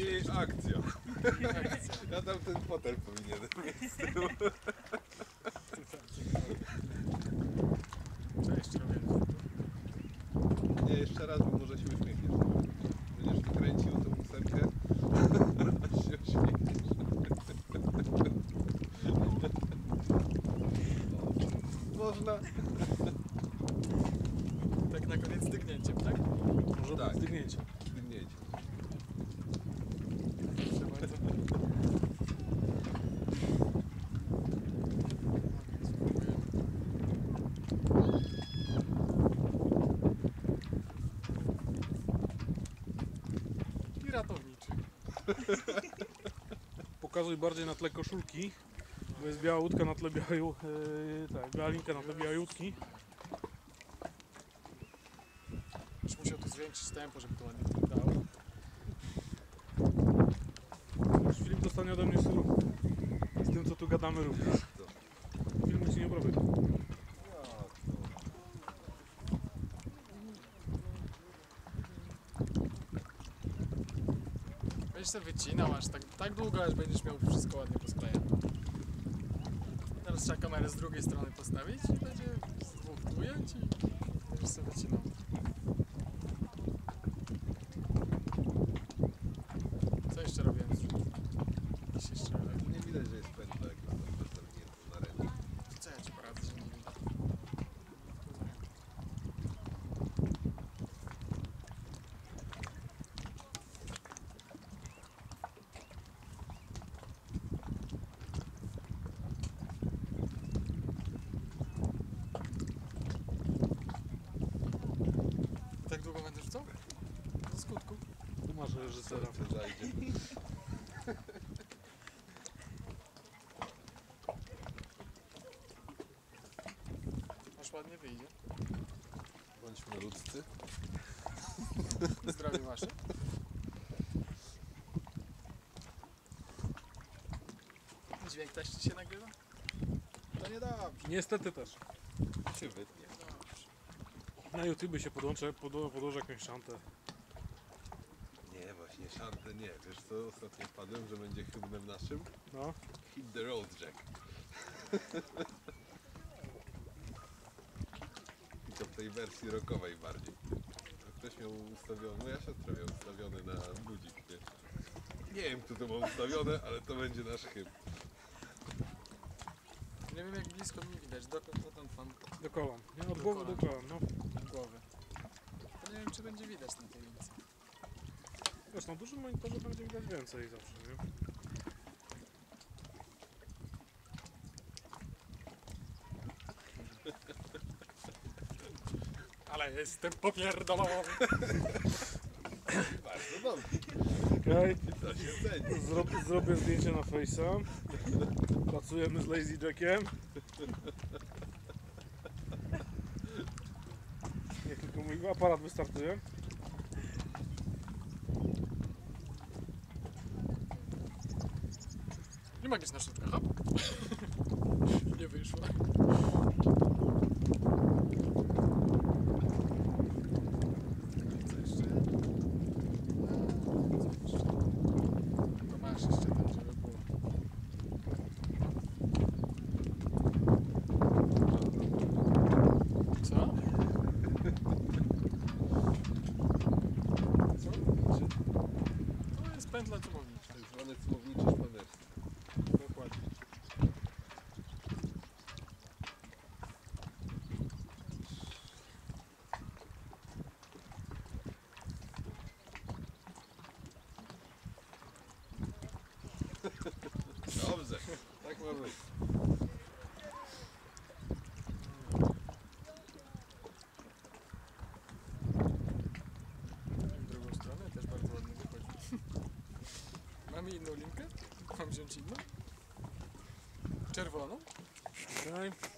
I akcja. Ja tam ten fotel powinienem mieć z tyłu. Co jeszcze robię? Nie, jeszcze raz, bo może się uśmiechniesz. Będziesz wykręcił tą ósemkę. Aż się uśmiechniesz. Można. Tak na koniec dygnięciem, tak? Może Tak. być zdygnięcie. Dygnięcie. Proszę bardzo. I ratowniczy. Pokazuj bardziej na tle koszulki, bo jest biała łódka na tle białej, tak, biała linka na tle białej łódki. Już musiał tu zwiększyć tempo, żeby to ładnie wyglądało. Już film dostanie ode mnie surowo. Z tym co tu gadamy również. Filmu ci nie robię. Będziesz sobie wycinał aż tak długo, aż będziesz miał wszystko ładnie posklejone. Teraz trzeba kamerę z drugiej strony postawić i będzie z dwóch ujęć i będziesz sobie wycinał. Co jeszcze robiłem? Gdzieś jeszcze robiłem. Nie widać, że jest pętla, jak tam przestawienie na ręce. Co ja ci poradzę, że nie widać? Tak długo będę rzucał? Do skutku. Tu masz reżysera. Co zajdzie. Aż ładnie wyjdzie. Bądźmy ludzcy. Zdrowie wasze. Dźwięk też ci się nagrywa? To niedobrze. Niestety też. Się wytnie. Niedobrze. Na YouTube się podłożę jakąś szantę. Nie, właśnie szantę nie. Wiesz co, ostatnio wpadłem, że będzie hymnem naszym? No. Hit the road, Jack. I to w tej wersji rockowej bardziej. A ktoś miał ustawiony, moja siostra miał ustawiony na budzik, nie? Nie wiem, kto to ma ustawione, ale to będzie nasz hymn. Nie wiem jak blisko mnie widać, dokąd pan Dokoła. Nie, od głowy do koła, no. głowy. To nie wiem czy będzie widać na tej linii. Wiesz, na dużym monitorze będzie widać więcej zawsze, nie? Ale jestem popierdolony. Bardzo dobrze. Okej. To się ceni. Zrobię zdjęcie na Face'a. Pracujemy z Lazy Jackiem. Niech tylko mój aparat wystartuje. Nie magiczna sztuczka, hop. Nie wyszło. Co jeszcze? Co jeszcze? To masz jeszcze tam, żeby było. Co? Co? To jest pętla cumownicza. Tak zwany słowniczy szpanerski. Dokładnie. Dobrze, tak ma być. W drugą stronę też bardzo ładnie wychodzi. Mamy inną linkę? Mam wziąć inną? Czerwoną? Okej.